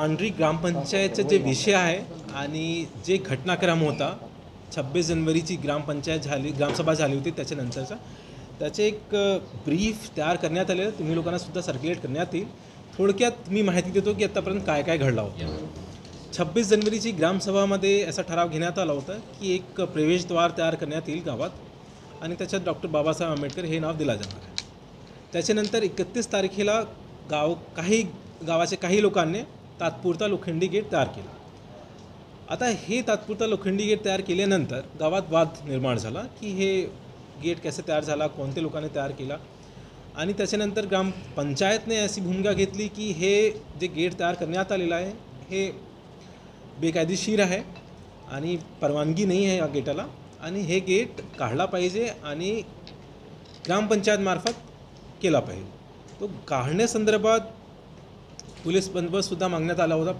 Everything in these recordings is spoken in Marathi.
पांढरी ग्रामपंचायतचा जे विषय आहे आणि जे घटनाक्रम होता 26 जनवरीची ग्रामसभा झाली होती त्याच्यानंतरचा त्याचे एक ब्रीफ तयार करण्यात आले, तुम्ही लोकांना सुद्धा सर्क्युलेट करण्यात येईल. थोडक्यात मी माहिती देतो की आतापर्यंत काय काय घडलं होतं. 26 जनवरीची ग्रामसभामध्ये असा ठराव घेण्यात आला होता की एक प्रवेशद्वार तयार करण्यात येईल गावात आणि त्याच्यात डॉक्टर बाबासाहेब आंबेडकर हे नाव दिलं जाणार आहे. त्याच्यानंतर 31 तारखेला गावाचे काही लोकांनी तात्पुरता लोखंडी गेट तयार केला. आता हे तात्पुरता लोखंडी गेट तयार केल्यानंतर गावात वाद निर्माण झाला की हे गेट कसे तयार झाला, कोणत्या लोकांनी तयार केला. आणि त्याच्यानंतर ग्रामपंचायतने अशी भूमिका घेतली की हे जे गेट तयार करण्यात आलेलं आहे हे बेकायदेशीर आहे आणि परवानगी नाही आहे या गेटाला आणि हे गेट काढला पाहिजे आणि ग्रामपंचायतमार्फत केला पाहिजे. तो काढण्यासंदर्भात पोलीस बंदोबस्तसुद्धा मागण्यात आला होता,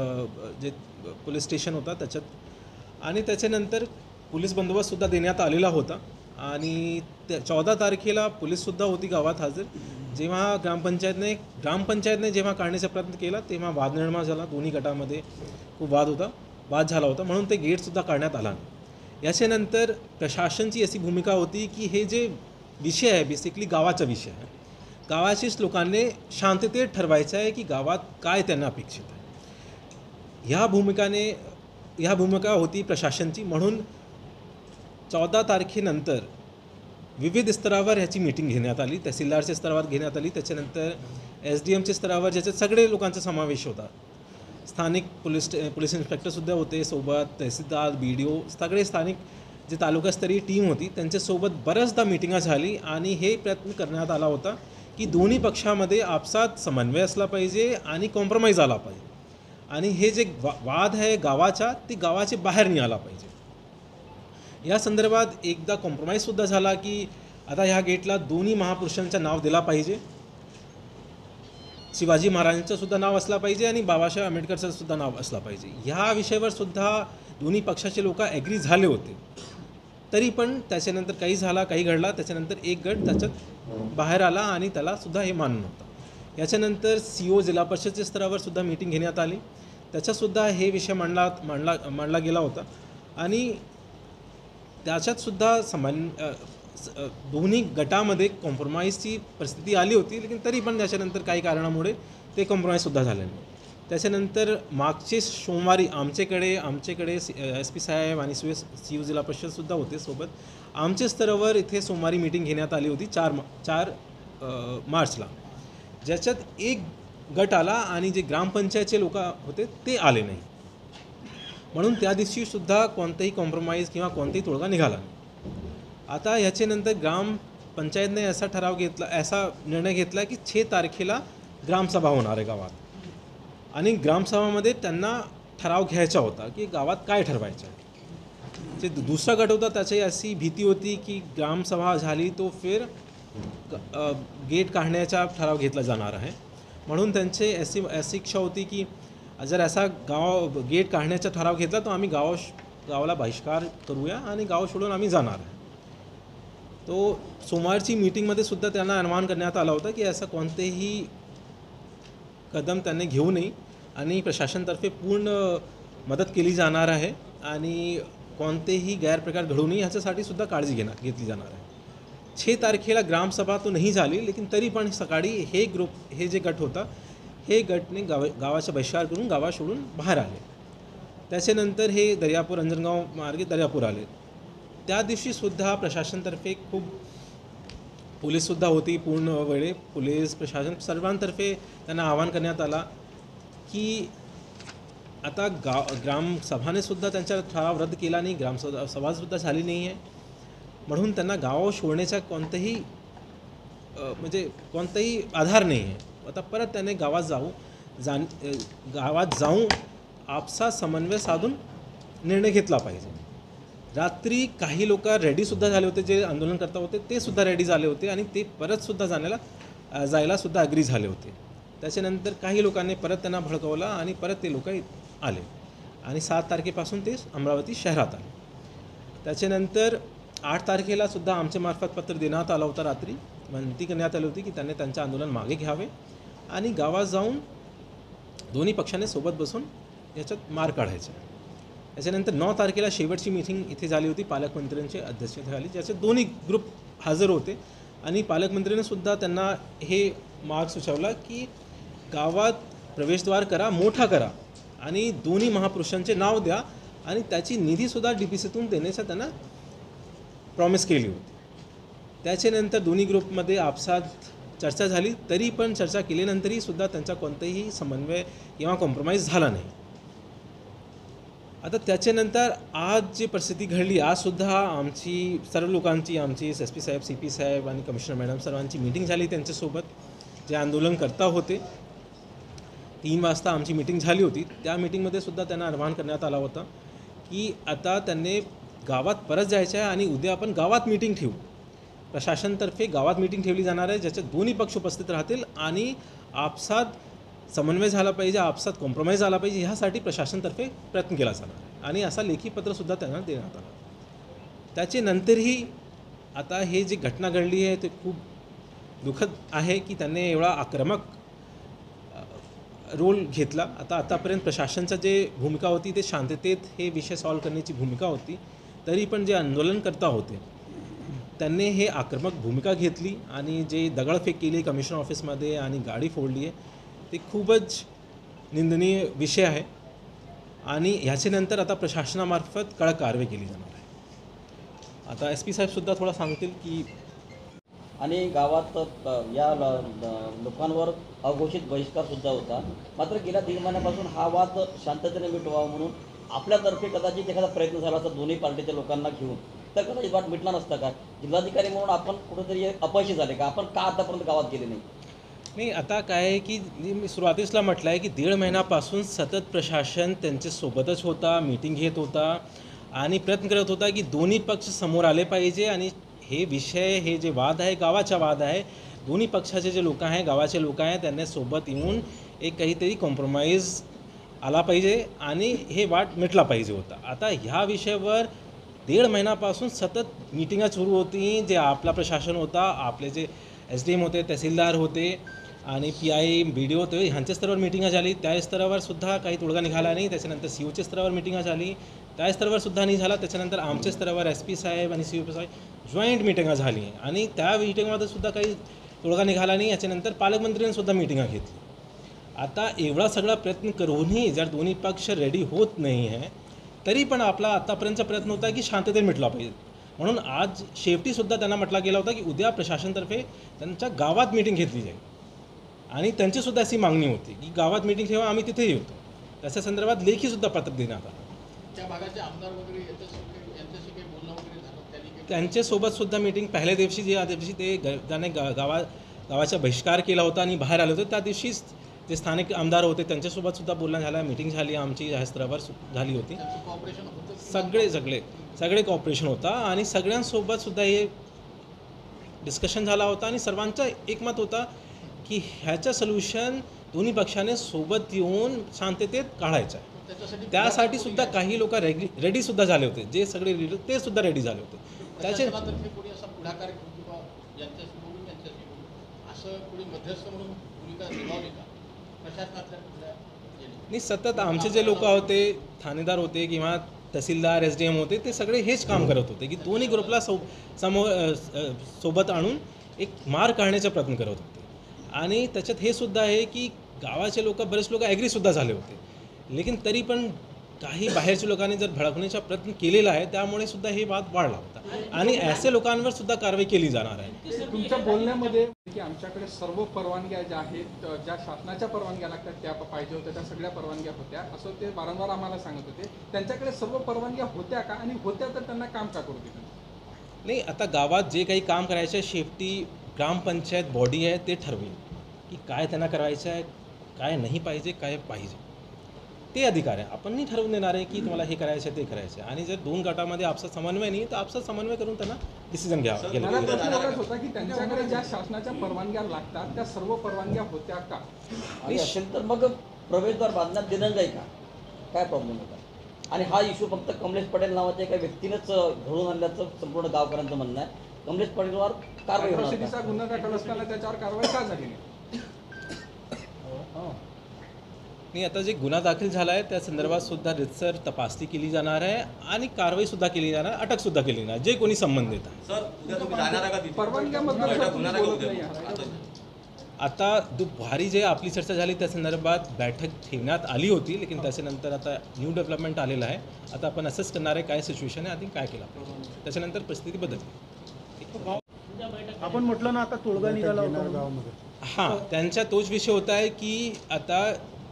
पोलीस स्टेशन होता त्याच्यात आणि त्याच्यानंतर पोलीस बंदोबस्तसुद्धा देण्यात आलेला होता. आणि 14 तारखेला पोलीससुद्धा होती गावात हजर. जेव्हा ग्रामपंचायतने जेव्हा काढण्याचा प्रयत्न केला तेव्हा वाद निर्माण झाला, दोन्ही गटामध्ये खूप वाद झाला होता, म्हणून ते गेटसुद्धा काढण्यात आला नाही. याच्यानंतर प्रशासनाची अशी भूमिका होती की हे जे विषय आहे बेसिकली गावाचा विषय आहे, गावाचीच लोकांनी शांततेत ठरवायचं आहे की गावात काय त्यांना अपेक्षित आहे. ह्या भूमिका होती प्रशासनाची. म्हणून 14 तारखेनंतर विविध स्तरावर ह्याची मीटिंग घेण्यात आली, तहसीलदारच्या स्तरावर घेण्यात आली, त्याच्यानंतर SDMच्या स्तरावर ज्याच्यात सगळे लोकांचा समावेश होता. स्थानिक पोलीस इन्स्पेक्टरसुद्धा होते सोबत, तहसीलदार, BDO, सगळे स्थानिक जे तालुकास्तरीय टीम होती त्यांच्यासोबत बऱ्याचदा मिटिंगा झाली आणि हे प्रयत्न करण्यात आला होता की दोन्ही पक्षामध्ये आपसात समन्वय असला पाहिजे आणि कॉम्प्रोमाइज आला पाहिजे आणि हे जे वाद आहे गावाच्या ते गावाचे बाहेर नाही आला पाहिजे. या संदर्भात एकदा कॉम्प्रोमाइजसुद्धा झाला की आता ह्या गेटला दोन्ही महापुरुषांचं नाव दिला पाहिजे, शिवाजी महाराजांचं सुद्धा नाव असला पाहिजे आणि बाबासाहेब आंबेडकरचं सुद्धा नाव असला पाहिजे. ह्या विषयावर सुद्धा दोन्ही पक्षाचे लोक ॲग्री झाले होते. तरी पण त्याच्यानंतर काही घडला, त्याच्यानंतर एक गट त्याच्यात बाहेर आला आणि त्याला सुद्धा हे मान्य नव्हतं. याच्यानंतर CO जिल्हा परिषदच्या स्तरावर सुद्धा मीटिंग घेण्यात आली, त्याच्यातसुद्धा हे विषय मांडला गेला होता आणि त्याच्यातसुद्धा दोन्ही गटामध्ये कॉम्प्रोमाइजची परिस्थिती आली होती, लेकिन तरी पण त्याच्यानंतर काही कारणामुळे ते कॉम्प्रोमाइजसुद्धा झाले नाही. त्याच्यानंतर मागचे सोमवारी आमच्याकडे SP साहेब आणि CO जिल्हा परिषदसुद्धा होते सोबत. आमच्या स्तरावर इथे सोमवारी मीटिंग घेण्यात आली होती 4 मार्चला, ज्याच्यात एक गट आला आणि जे ग्रामपंचायतचे लोक होते ते आले नाही. म्हणून त्या दिवशीसुद्धा कोणताही कॉम्प्रोमाइज किंवा कोणताही तोडगा निघाला नाही. आता ह्याच्यानंतर ग्रामपंचायतने असा निर्णय घेतला की 6 तारखेला ग्रामसभा होणार आहे गावात आणि ग्रामसभामध्ये त्यांना ठराव घ्यायचा होता की गावात काय ठरवायचं आहे. जे दुसरा गट होता त्याची अशी भीती होती की ग्रामसभा झाली तो फिर गेट काढण्याचा ठराव घेतला जाणार आहे. म्हणून त्यांची अशी इच्छा होती की जर असा गेट काढण्याचा ठराव घेतला तर आम्ही गावाला बहिष्कार करूया आणि गाव सोडून आम्ही जाणार आहे. तो सोमवारची मीटिंगमध्ये सुद्धा त्यांना आवाहन करण्यात आला होता की असं कोणतेही कदम त्यांनी घेऊ नये आणि प्रशासनातर्फे पूर्ण मदत केली जाणार आहे आणि कोणतेही गैरप्रकार घडू नये ह्याच्यासाठी सुद्धा काळजी घेतली जाणार आहे. 6 तारखेला ग्रामसभा तो नाही झाली, लेकिन तरी पण सकाळी हे जे गट होता हे गटने गावाचा बहिष्कार करून गावा सोडून बाहेर आले. त्याच्यानंतर हे अंजनगाव मार्गे दर्यापूर आले. त्या दिवशीसुद्धा प्रशासनातर्फे खूप पोलीससुद्धा होती, पूर्ण वेळे पोलीस प्रशासन सर्वांतर्फे त्यांना आवाहन करण्यात आला की आता ग्रामसभाने सुद्धा त्यांचा ठराव रद्द केला नाही, ग्रामसभासुद्धा झाली नाही आहे, म्हणून त्यांना गाव सोडण्याचा कोणताही आधार नाही आहे. आता परत त्याने गावात जाऊन आपसा समन्वय साधून निर्णय घेतला पाहिजे. रात्री काही लोक रेडीसुद्धा झाले होते, जे आंदोलनकर्ता होते ते सुद्धा रेडी झाले होते आणि ते परतसुद्धा जायला सुद्धा अग्री झाले होते. त्याच्यानंतर काही लोकांनी परत त्यांना भडकवलं आणि परत ते लोक आले आणि 7 तारखेपासून ते अमरावती शहरात आले. त्याच्यानंतर 8 तारखेला सुद्धा आमच्यामार्फत पत्र देण्यात आलं होतं. रात्री विनंती करण्यात आली होती की त्यांनी त्यांचं आंदोलन मागे घ्यावे आणि गावात जाऊन दोन्ही पक्षाने सोबत बसून याच्यात मार काढायचा. त्याच्यानंतर 9 तारखेला शेवटची मीटिंग इथे झाली होती पालकमंत्र्यांच्या अध्यक्षतेखाली, ज्याच्यात दोन्ही ग्रुप हजर होते आणि पालकमंत्र्यांनी सुद्धा त्यांना हे मार्ग सुचवला की गावात प्रवेशद्वार करा, मोठा करा आणि दोन्ही महापुरुषांचे नाव द्या आणि त्याची निधीसुद्धा DPCतून देण्याचा त्यांना प्रॉमिस केली होती. त्याच्यानंतर दोन्ही ग्रुपमध्ये आपसात चर्चा झाली, तरी पण चर्चा केल्यानंतरही सुद्धा त्यांचा कोणताही समन्वय किंवा कॉम्प्रोमाइज झाला नाही. आता त्याच्यानंतर आज जी परिस्थिती घडली, आजसुद्धा आमची सर्व लोकांची, आमची SP साहेब, CP साहेब आणि कमिशनर मॅडम सर्वांची मीटिंग झाली त्यांच्यासोबत, जे आंदोलनकर्ता होते. 3 वाजता आमची मीटिंग झाली होती. त्या मीटिंगमध्ये सुद्धा त्यांना आवाहन करण्यात आला होता की आता त्यांनी गावात परत जायचं आहे आणि उद्या आपण गावात मीटिंग ठेवू. प्रशासनातर्फे गावात मीटिंग ठेवली जाणार आहे, ज्याच्यात दोन्ही पक्ष उपस्थित राहतील आणि आपसात समन्वय झाला पाहिजे, आपसात कॉम्प्रोमाइज झाला पाहिजे, ह्यासाठी प्रशासनातर्फे प्रयत्न केला जाणार आहे आणि असा लेखी पत्रसुद्धा त्यांना देण्यात आलं. त्याच्यानंतरही आता हे जी घटना घडली आहे ते खूप दुःखद आहे की त्यांनी एवढा आक्रमक रोल घेतला. आतापर्यंत प्रशासनाचं जे भूमिका होती ते शांततेत हे विषय सॉल्व्ह करण्याची भूमिका होती, तरी पण जे आंदोलनकर्ता होते त्यांनी हे आक्रमक भूमिका घेतली आणि जे दगडफेक केली कमिशनर ऑफिसमध्ये आणि गाडी फोडली आहे, ते खूपच निंदनीय विषय आहे आणि ह्याच्यानंतर आता प्रशासनामार्फत कडक कारवाई केली जाणार आहे. आता SP साहेबसुद्धा थोडा सांगतील की आणि गावात या लोकांवर अघोषित बहिष्कारसुद्धा होता. मात्र गेल्या 3 महिन्यापासून हा वाद शांततेने मिटवावा म्हणून आपल्यातर्फे कदाचित एखादा प्रयत्न झाला असता दोन्ही पार्टीच्या लोकांना घेऊन, तर कदाचित वाद मिटला नसता का? जिल्हाधिकारी म्हणून आपण कुठेतरी अपयशी झाले का? आपण का आतापर्यंत गावात गेले नाही? नाही, आता काय आहे की मी सुरुवातीसला म्हटलं आहे की 1.5 महिन्यापासून सतत प्रशासन त्यांच्यासोबतच होता, मीटिंग घेत होता आणि प्रयत्न करत होता की दोन्ही पक्ष समोर आले पाहिजे आणि हे विषय, हे जे वाद आहे गावाचा वाद आहे. दोन्ही पक्षाचे जे लोक आहे, गावाचे लोक आहे, त्यांना सोबत येऊन एक काहीतरी कॉम्प्रोमाइज आला पाहिजे आणि हे वाद मिटला पाहिजे होता. आता ह्या विषयावर 1.5 महिन्यापासून सतत मीटिंगा सुरू होती. जे आपला प्रशासन होता, आपले जे SDM होते, तहसीलदार होते आणि PI BDO होते, ह्यांच्या स्तरावर मिटिंगा झाली. त्या स्तरावर सुद्धा काही तोडगा निघाला नाही. त्याच्यानंतर COच्या स्तरावर मिटिंगा झाली, त्या स्तरावर सुद्धा नाही झाला. त्याच्यानंतर आमच्या स्तरावर SP साहेब आणि COP साहेब जॉईंट मिटिंगा झाली आणि त्या मिटिंगमध्ये सुद्धा काही तोडगा निघाला नाही. याच्यानंतर पालकमंत्र्यांनीसुद्धा मिटिंगा घेतली. आता एवढा सगळा प्रयत्न करूनही जर दोन्ही पक्ष रेडी होत नाही आहे, तरी पण आपला आतापर्यंतचा प्रयत्न होता की शांततेत मिटला पाहिजे. म्हणून आज शेवटीसुद्धा त्यांना म्हटला गेला होता की उद्या प्रशासनातर्फे त्यांच्या गावात मीटिंग घेतली जाईल आणि त्यांचीसुद्धा अशी मागणी होती की गावात मीटिंग ठेवा, आम्ही तिथे येतो. त्याच्या संदर्भात लेखीसुद्धा पत्र देण्यात आलं. त्या भागाचे आमदार वगैरे यांच्याशी काही बोलणं वगैरे झालं? त्यांच्यासोबतसुद्धा मीटिंग पहिल्या दिवशी ज्या दिवशी ते त्याने गावाचा बहिष्कार केला होता आणि बाहेर आले होते, त्या दिवशीच जे स्थानिक आमदार होते त्यांच्यासोबतसुद्धा बोलणं झालं, मीटिंग झाली आमची ह्या स्तरावर झाली होती. कॉपरेशन होतं, सगळे कॉपरेशन होता आणि सगळ्यांसोबतसुद्धा हे डिस्कशन झाला होता आणि सर्वांचा एकमत होता की ह्याचं सोल्युशन दोन्ही पक्षाने सोबत येऊन शांततेत काढायचं आहे. त्यासाठी सुद्धा काही लोक रेडीसुद्धा झाले होते, जे सगळे रेडी ते सुद्धा रेडी झाले होते. त्याचे कोणी असा पुढाकार किंवा यांच्याशी बोलून त्यांच्याशी बोलून असं कोणी मध्यस्थ म्हणून भूमिका निभावली का प्रशासनातल्या कुठल्या? नाही, सतत आमचे जे लोक होते, ठाणेदार होते किंवा तहसीलदार SDM होते, ते सगळे हेच काम करत होते की दोन्ही ग्रुपला सोबत आणून एक मार काढण्याचा प्रयत्न करत होते. आणि त्याच्यात हे सुद्धा आहे की गावाचे लोक, बरेच लोक ॲग्रीसुद्धा झाले होते, लेकिन तरी पण काही बाहेरच्या लोकांनी जर भडकण्याचा प्रयत्न केलेला आहे, त्यामुळे सुद्धा हे वाद वाढला होता आणि असे लोकांवर सुद्धा कारवाई केली जाणार आहे. तुमच्या बोलण्यामध्ये की आमच्याकडे सर्व परवानग्या ज्या आहेत, ज्या शासनाच्या परवानग्या लागतात त्या पाहिजे होत्या, त्या सगळ्या परवानग्या होत्या असं ते वारंवार आम्हाला सांगत होते. त्यांच्याकडे सर्व परवानग्या होत्या का, आणि होत्या तर त्यांना काम का करू दिलं नाही? आता गावात जे काही काम करायचं आहे, शेवटी ग्रामपंचायत बॉडी आहे ते ठरवेल की काय त्यांना करायचं आहे, काय नाही पाहिजे, काय पाहिजे, ते अधिकार आहे. आपण नाही ठरवून देणार आहे की तुम्हाला हे करायचं आहे, ते करायचं आहे. आणि जर 2 गटामध्ये आपसा समन्वय नाही, तर आपसा समन्वय करून त्यांना डिसिजन घ्यावा. मला प्रश्न एवढाच होता की त्यांच्याकडे ज्या शासनाच्या परवानग्या लागतात त्या सर्व परवानग्या होत्या का, आणि असेल तर मग प्रवेशद्वार बांधण्यात दिलं जाईल का? काय प्रॉब्लेम होता? आणि हा इश्यू फक्त कमलेश पटेल नावाच्या एका व्यक्तीनेच घडवून आणल्याचं संपूर्ण गावकऱ्यांचं म्हणणं आहे. कमलेश पटेलवर कारवाई होणार का? चा गुन्हा दाखल असताना त्याच्यावर कारवाई का झाली नाही? नाही, आता जे गुन्हा दाखल झाला आहे त्या संदर्भात सुद्धा रितसर तपासणी केली जाणार आहे आणि कारवाईसुद्धा केली जाणार, अटकसुद्धा केली जाणार जे कोणी संबंधित आहे. सर उद्या तुम्ही जाणार आहे का तिथे? परवानग्याबद्दल बैठक सर होणार तुम्ही आहे का बोलत उद्या? नाही आहात. आता दुपारी जे आपली चर्चा झाली त्या संदर्भात बैठक ठेवण्यात आली होती, लेकिन त्याच्यानंतर आता न्यू डेव्हलपमेंट आलेलं आहे. आता आपण असेस करणार आहे काय सिच्युएशन आहे आणि काय केलं पाहिजे, त्याच्यानंतर परिस्थिती बदलली. आपण म्हटलं ना आता तोडगा निघाला होता गावामध्ये. हां, त्यांचा तोच विषय होता आहे की आता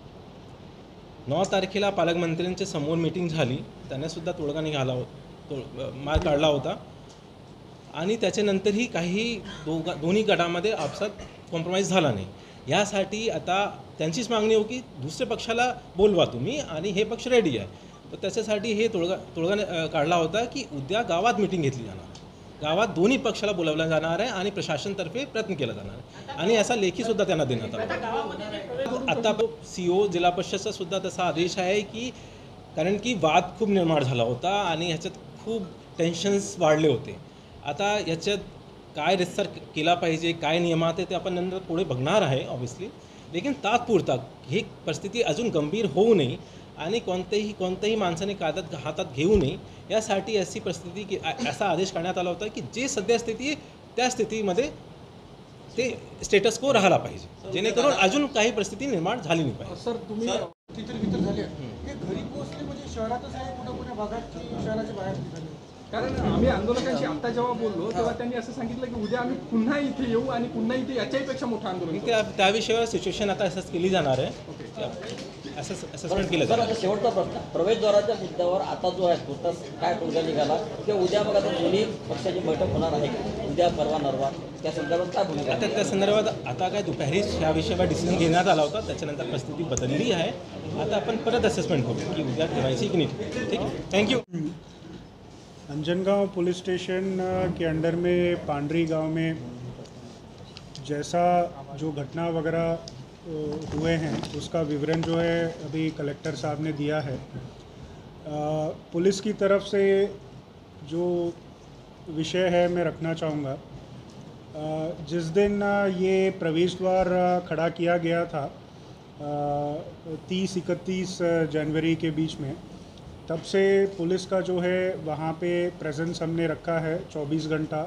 9 तारखेला पालकमंत्र्यांच्या समोर मीटिंग झाली, त्यांनासुद्धा तोडगा निघाला मार्ग काढला होता आणि त्याच्यानंतरही काही दोन्ही गटामध्ये आपसात कॉम्प्रोमाइज झाला नाही. यासाठी आता त्यांचीच मागणी हो की दुसऱ्या पक्षाला बोलवा तुम्ही आणि हे पक्ष रेडी आहे. तर त्याच्यासाठी हे तोडगा काढला होता की उद्या गावात मिटिंग घेतली जाणार, गावात दोन्ही पक्षाला बोलावलं जाणार आहे आणि प्रशासनतर्फे प्रयत्न केला जाणार आहे आणि असा लेखीसुद्धा त्यांना देण्यात आला. आता CO जिल्हा परिषदचा सुद्धा तसा आदेश आहे की कारण की वाद खूप निर्माण झाला होता आणि ह्याच्यात खूप टेन्शन्स वाढले होते. आता याच्यात काय रितसर केला पाहिजे, काय नियमात आहे ते आपण नंतर पुढे बघणार आहे ऑब्व्हियसली, लेकिन तात्पुरता ही परिस्थिती अजून गंभीर होऊ नये आणि कोणत्याही माणसाने कायद्यात हातात घेऊ नये यासाठी अशी परिस्थिती की असा आदेश काढण्यात आला होता की जे सध्या स्थिती आहे त्या स्थितीमध्ये ते स्टेटस को राहायला पाहिजे, जेणेकरून अजून काही परिस्थिती निर्माण झाली नाही पाहिजे. सर तुम्ही तितर झाले हे घरी पोहोचले म्हणजे शहरातच आहे कुठं भागात की शहराच्या बाहेर निघाले? कारण आम्ही आंदोलकांशी आता जेव्हा बोललो तेव्हा त्यांनी असं सांगितलं की उद्या आम्ही पुन्हा इथे येऊ आणि पुन्हा इथे याच्याही पेक्षा मोठं आंदोलन करू. त्या विषयावर सिच्युएशन आता असेस केली जाणार आहे, असेसमेंट केलं सर जाणार आता शेवटचा प्रश्न, प्रवेशद्वाराच्या मुद्द्यावर आता जो आहे तुर्तास काय तोडगा निघाला किंवा उद्या मग आता दोन्ही पक्षाची बैठक होणार आहे उद्या परवा नरवा, त्या संदर्भात काय भूमिका आहे? आता त्या संदर्भात आता काय दुपारीच ह्या विषयावर डिसिजन घेण्यात आला होता, त्याच्यानंतर परिस्थिती बदलली आहे. आता आपण परत असेसमेंट करू की उद्या ठेवायची की नाही. ठीक आहे, थँक्यू. अंजनगांव पुलिस स्टेशन के अंडर में पांडरी गांव में जैसा जो घटना वगैरह हुए हैं उसका विवरण जो है अभी कलेक्टर साहब ने दिया है. पुलिस की तरफ से जो विषय है मैं रखना चाहूँगा. जिस दिन ये प्रवेश द्वार खड़ा किया गया था 30-31 जनवरी के बीच में, तब से पुलिस का जो है वहाँ पे प्रेजेंस हमने रखा है 24 घंटा.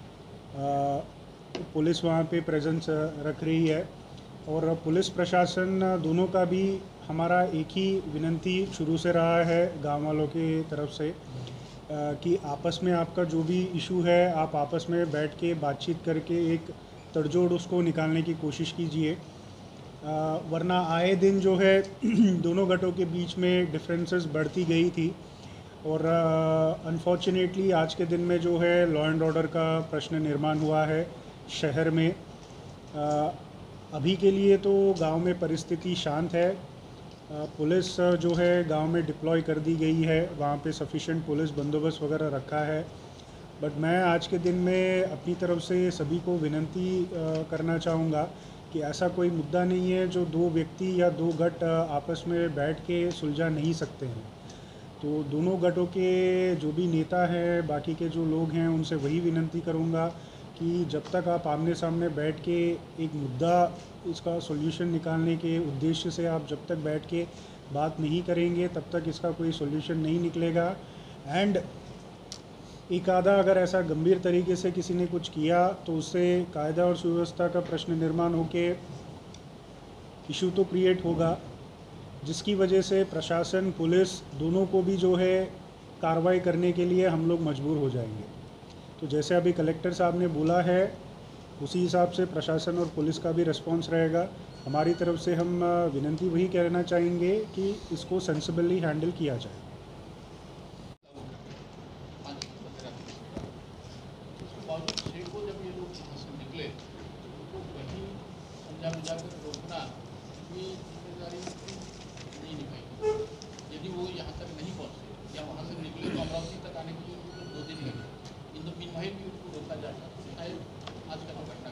पुलिस वहाँ पे प्रेजेंस रख रही है और पुलिस प्रशासन दोनों का भी हमारा एक ही विनंती शुरू से रहा है गांव वालों की तरफ से कि आपस में आपका जो भी इशू है आप आपस में बैठ के बातचीत करके एक तड़जोड़ उसको निकालने की कोशिश कीजिए. वरना आए दिन जो है दोनों गटों के बीच में डिफरेंसेस बढ़ती गई थी और अनफॉर्चुनेटली आज के दिन में जो है लॉ एंड ऑर्डर का प्रश्न निर्माण हुआ है शहर में. अभी के लिए तो गांव में परिस्थिति शांत है. पुलिस जो है गांव में डिप्लॉय कर दी गई है, वहाँ पे सफिशिएंट पुलिस बंदोबस्त वगैरह रखा है. बट मैं आज के दिन में अपनी तरफ से सभी को विनंती करना चाहूँगा कि ऐसा कोई मुद्दा नहीं है जो दो व्यक्ति या दो गट आपस में बैठ के सुलझा नहीं सकते हैं. तो दोनों गटों के जो भी नेता हैं, बाकी के जो लोग हैं, उनसे वही विनंती करूँगा कि जब तक आप आमने सामने बैठ के एक मुद्दा इसका सॉल्यूशन निकालने के उद्देश्य से आप जब तक बैठ के बात नहीं करेंगे तब तक इसका कोई सॉल्यूशन नहीं निकलेगा. एंड एक आधा अगर ऐसा गंभीर तरीके से किसी ने कुछ किया तो उससे कायदा और सुव्यवस्था का प्रश्न निर्माण होके इशू तो क्रिएट होगा, जिसकी वजह से प्रशासन पुलिस दोनों को भी जो है कार्रवाई करने के लिए हम लोग मजबूर हो जाएंगे. तो जैसे अभी कलेक्टर साहब ने बोला है उसी हिसाब से प्रशासन और पुलिस का भी रिस्पॉन्स रहेगा. हमारी तरफ से हम विनंती वही कहना चाहेंगे कि इसको सेंसिबली हैंडल किया जाए. को जब ये लोग वहाँ से निकले तो वहीं पंजाब जाकर रोकना की जिम्मेदारी नहीं निभाई. यदि वो यहाँ तक नहीं पहुँचे या वहाँ से निकले तो अमरावती तक आने के लिए उनको 2 दिन लगे. इन द मीनवाइल भी उनको रोका जाता. शायद आज का घटना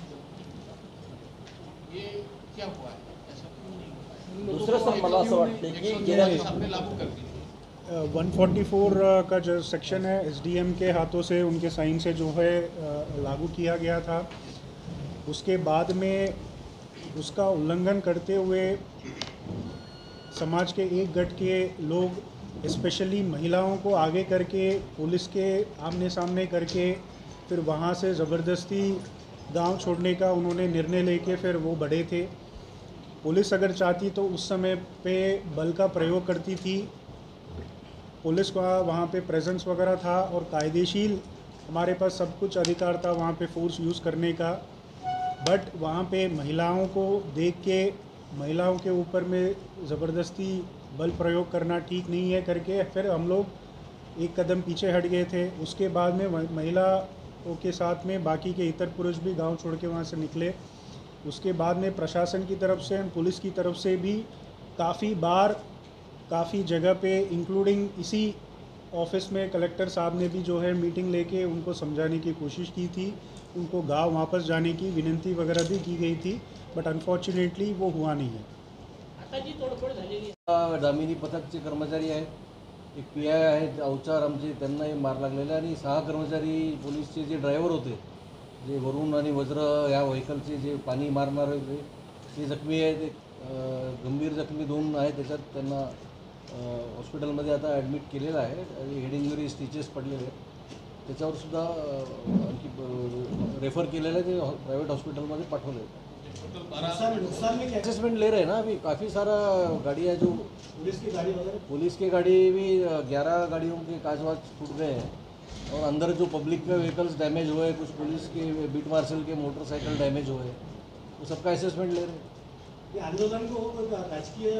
ये क्या हुआ है, ऐसा क्यों नहीं हुआ है? दुसरं सर मला असं वाटतं की गेल्या आपने लागू कर दी. 144 का जो सेक्शन है SDM के हाथों से उनके साइन से जो है लागू किया गया था. उसके बाद में उसका उल्लंघन करते हुए समाज के एक गट के लोग स्पेशली महिलाओं को आगे करके पुलिस के आमने सामने करके फिर वहाँ से ज़बरदस्ती गांव छोड़ने का उन्होंने निर्णय लेके फिर वो बढ़े थे। पुलिस अगर चाहती तो उस समय पे बल का प्रयोग करती थी, पुलिस का वहाँ पे प्रेजेंस वगैरह था और कायदेशील हमारे पास सब कुछ अधिकार था वहाँ पे फोर्स यूज़ करने का। बट वहाँ पे महिलाओं को देख के महिलाओं के ऊपर में ज़बरदस्ती बल प्रयोग करना ठीक नहीं है करके फिर हम लोग एक कदम पीछे हट गए थे। उसके बाद में महिलाओं के साथ में बाकी के इतर पुरुष भी गांव छोड़ के वहाँ से निकले। उसके बाद में प्रशासन की तरफ से और पुलिस की तरफ से भी काफ़ी बार काफ़ी जगह पे इंक्लूडिंग इसी ऑफिस में कलेक्टर साहब ने भी जो है मीटिंग लेके उनको समझाने की कोशिश की थी, उनको गांव वापस जाने की विनंती वगैरह भी की गई थी, बट अनफॉर्च्युनेटली वो हुआ नहीं है। दामिनी पथकचे कर्मचारी आहेत, एक PI आहेत अवचार आमचे, त्यांनाही मार लागलेला आहे आणि 6 कर्मचारी पोलीसचे जे ड्रायव्हर होते, जे वरुण आणि वज्र ह्या व्हेकलचे जे पाणी मारणारे होते ते जखमी आहेत। एक गंभीर जखमी 2 आहेत, त्याच्यात त्यांना हॉस्पिटलमध्ये आता ॲडमिट केलेलं आहे आणि हेड इंजुरी स्टिचेस पडलेले आहेत, त्याच्यावर सुद्धा आणखी रेफर केलेलं आहे, ते प्रायव्हेट हॉस्पिटलमध्ये पाठवले आहेत। असेसमेंट ले रहे हैं ना अभी, काफ़ी सारा गाड़ी है जो पुलिस की गाड़ी भी 11 गाड़ियों के कांच वाच फूट गए हैं और अंदर जो पब्लिक के व्हीकल्स डैमेज हुए, कुछ पुलिस के बीट मार्शल के मोटरसाइकिल डैमेज हुए, वो सबका असेसमेंट ले रहे हैं। ये आंदोलन को राजकीय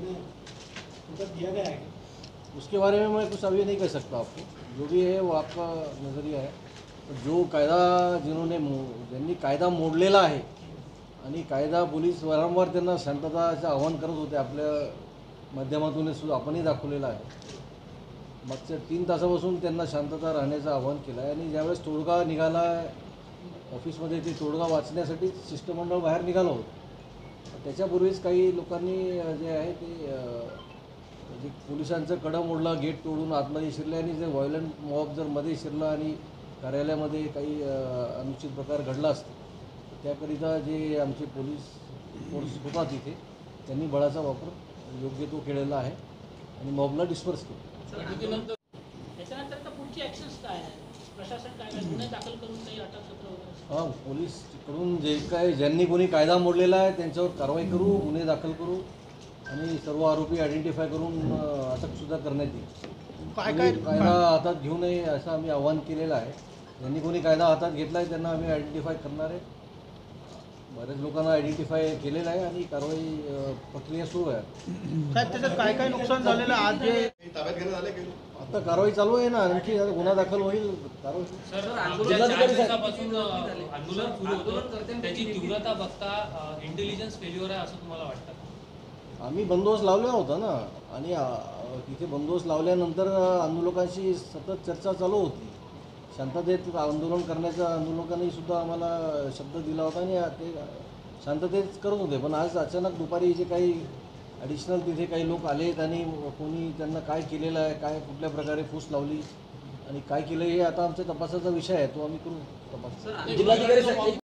दिया गया है, उसके बारे में मैं कुछ अभी नहीं कह सकता आपको, जो भी है वो आपका नज़रिया है। जो कायदा ज्यांनी कायदा मोडलेला आहे आणि कायदा पोलीस वारंवार त्यांना शांतताचं आव्हान करत होते, आपल्या माध्यमातून सुद्धा आपणही दाखवलेलं आहे। मागच्या 3 तासापासून त्यांना शांतता राहण्याचं आव्हान केलं आहे आणि ज्यावेळेस तोडगा निघाला ऑफिसमध्ये, ते तोडगा वाचण्यासाठी शिष्टमंडळ बाहेर निघालं होतं। त्याच्यापूर्वीच काही लोकांनी जे आहे ते जे पोलिसांचं कडं मोडलं, गेट तोडून आतमध्ये शिरले आणि जे व्हायलंट मॉब जर मध्ये शिरलं आणि कार्यालयामध्ये काही अनुचित प्रकार घडला असतो, त्याकरिता जे आमचे पोलीस फोर्स होता तिथे त्यांनी बळाचा वापर योग्य तो केलेला आहे आणि मॉबला डिस्पर्स केलं। त्याच्यानंतर पुढची ॲक्शन्स काय आहे, प्रशासन काय गुन्हे दाखल करून काही अटकसत्र वगैरे? हां, पोलीसकडून जे काय ज्यांनी कोणी कायदा मोडलेला आहे त्यांच्यावर कारवाई करू, गुन्हे दाखल करू आणि सर्व आरोपी आयडेंटिफाय करून अटकसुद्धा करण्यात येईल। कायदा हातात घेऊ नये असं आम्ही आवाहन केलेलं आहे। ज्यांनी कोणी कायदा हातात घेतला आहे त्यांना आम्ही आयडेंटिफाय करणार आहे। बऱ्याच लोकांना आयडेंटिफाय केलेलं आहे आणि कारवाई प्रक्रिया सुरू आहे। साहेब त्याच्यात काय काय नुकसान झालेलं आज जे ताब्यात घेण्यात आले की आता कारवाई चालू आहे ना, आणखी गुन्हा दाखल होईल, कारवाई। आंदोलन सुरू होतं, त्याची तीव्रता बघता इंटेलिजन्स फेल्युअर आहे असं तुम्हाला वाटतं? आम्ही बंदोबस्त लावला होता ना आणि तिथे बंदोबस्त लावल्यानंतर आंदोलकांशी सतत चर्चा चालू होती। शांततेत आंदोलन करण्याचा आंदोलकांनी सुद्धा आम्हाला शब्द दिला होता आणि ते शांततेत करत होते। पण आज अचानक दुपारी जे काही ॲडिशनल तिथे काही लोक आलेत आणि कोणी त्यांना काय केलेलं आहे, काय कुठल्या प्रकारे फूस लावली आणि काय केलं हे आता आमच्या तपासाचा विषय आहे, तो आम्ही करू तपास। जिल्हाधिकारी